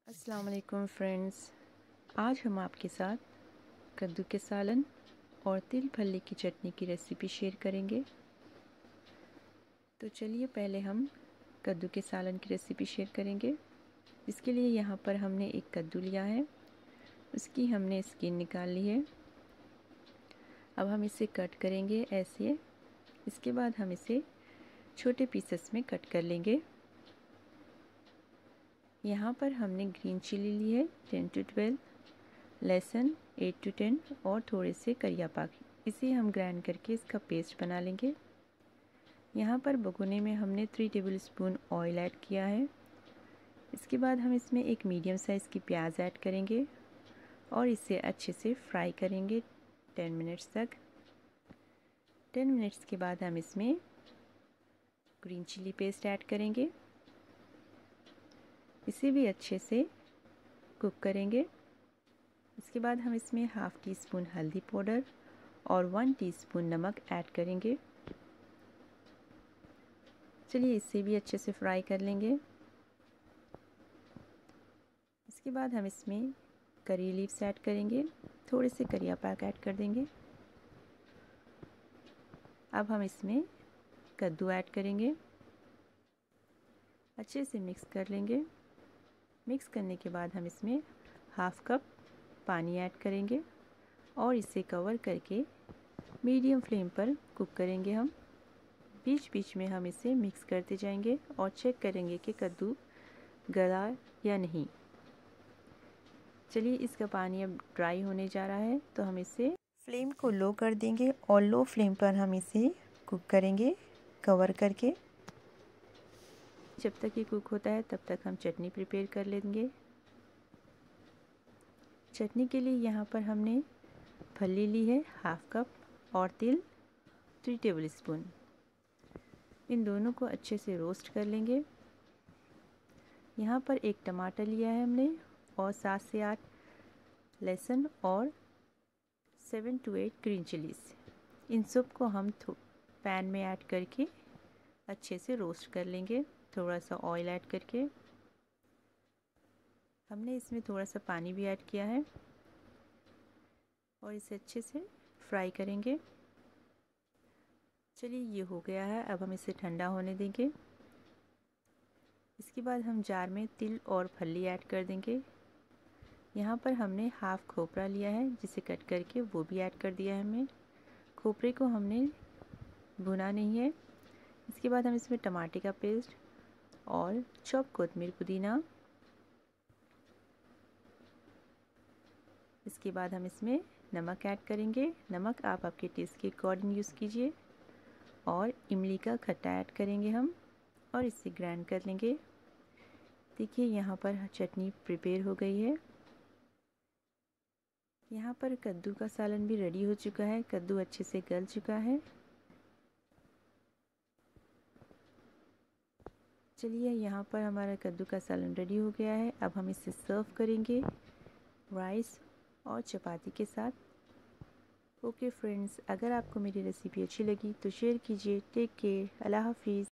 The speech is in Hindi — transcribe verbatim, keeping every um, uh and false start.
अस्सलाम वालेकुम फ्रेंड्स, आज हम आपके साथ कद्दू के सालन और तिल फल्ली की चटनी की रेसिपी शेयर करेंगे। तो चलिए पहले हम कद्दू के सालन की रेसिपी शेयर करेंगे। इसके लिए यहाँ पर हमने एक कद्दू लिया है, उसकी हमने स्किन निकाल ली है। अब हम इसे कट करेंगे ऐसे। इसके बाद हम इसे छोटे पीसेस में कट कर लेंगे। यहाँ पर हमने ग्रीन चिली ली है टेन टू ट्वेल्व, लहसुन एट टू टेन और थोड़े से करिया पाक। इसे हम ग्राइंड करके इसका पेस्ट बना लेंगे। यहाँ पर भगोने में हमने three tablespoon oil add किया है। इसके बाद हम इसमें एक मीडियम साइज़ की प्याज ऐड करेंगे और इसे अच्छे से फ्राई करेंगे टेन मिनट्स तक। टेन मिनट्स के बाद हम इसमें ग्रीन चिली पेस्ट ऐड करेंगे। इसे भी अच्छे से कुक करेंगे। इसके बाद हम इसमें हाफ़ टी स्पून हल्दी पाउडर और वन टीस्पून नमक ऐड करेंगे। चलिए इसे भी अच्छे से फ्राई कर लेंगे। इसके बाद हम इसमें करी लीव्स ऐड करेंगे, थोड़े से करिया पाक ऐड कर देंगे। अब हम इसमें कद्दू ऐड करेंगे, अच्छे से मिक्स कर लेंगे। मिक्स करने के बाद हम इसमें हाफ कप पानी ऐड करेंगे और इसे कवर करके मीडियम फ्लेम पर कुक करेंगे। हम बीच बीच में हम इसे मिक्स करते जाएंगे और चेक करेंगे कि कद्दू गला या नहीं। चलिए इसका पानी अब ड्राई होने जा रहा है, तो हम इसे फ्लेम को लो कर देंगे और लो फ्लेम पर हम इसे कुक करेंगे कवर करके। जब तक ये कुक होता है तब तक हम चटनी प्रिपेयर कर लेंगे। चटनी के लिए यहाँ पर हमने फली ली है हाफ कप और तिल थ्री टेबल स्पून। इन दोनों को अच्छे से रोस्ट कर लेंगे। यहाँ पर एक टमाटर लिया है हमने और सात से आठ लहसुन और seven to eight green chillies. इन सब को हम पैन में ऐड करके अच्छे से रोस्ट कर लेंगे, थोड़ा सा ऑयल ऐड करके। हमने इसमें थोड़ा सा पानी भी ऐड किया है और इसे अच्छे से फ्राई करेंगे। चलिए ये हो गया है, अब हम इसे ठंडा होने देंगे। इसके बाद हम जार में तिल और फली ऐड कर देंगे। यहाँ पर हमने हाफ खोपरा लिया है जिसे कट करके वो भी ऐड कर दिया है हमने। खोपरे को हमने भुना नहीं है। इसके बाद हम इसमें टमाटर का पेस्ट और चॉप कोतमीर पुदीना। इसके बाद हम इसमें नमक ऐड करेंगे। नमक आप आपके टेस्ट के अकॉर्डिंग यूज़ कीजिए। और इमली का खट्टा ऐड करेंगे हम और इसे ग्राइंड कर लेंगे। देखिए यहाँ पर चटनी प्रिपेयर हो गई है। यहाँ पर कद्दू का सालन भी रेडी हो चुका है। कद्दू अच्छे से गल चुका है। चलिए यहाँ पर हमारा कद्दू का सालन रेडी हो गया है। अब हम इसे सर्व करेंगे राइस और चपाती के साथ। ओके फ्रेंड्स, अगर आपको मेरी रेसिपी अच्छी लगी तो शेयर कीजिए। टेक केयर, अल्लाह हाफिज़।